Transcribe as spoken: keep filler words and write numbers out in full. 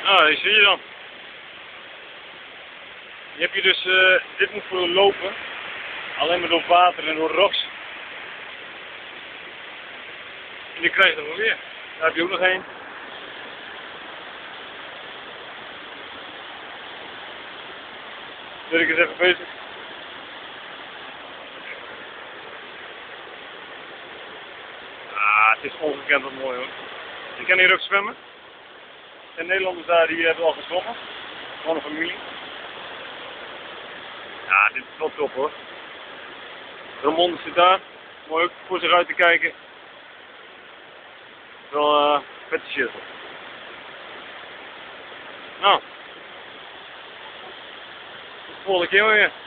Nou, die zie je dan. Je hebt hier dus, uh, dit moet voor lopen. Alleen maar door water en door rocks. En die krijg je dan wel weer. Daar heb je ook nog één. Dirk is even bezig. Ah, het is ongekend wat mooi hoor. Je kan hier ook zwemmen. En Nederlanders daar die hebben al gezwommen. Gewoon een familie. Ja, dit is wel top hoor. Ramon zit daar. Mooi ook voor zich uit te kijken. Wel uh, vette shit hoor. Nou. Tot de volgende keer weer.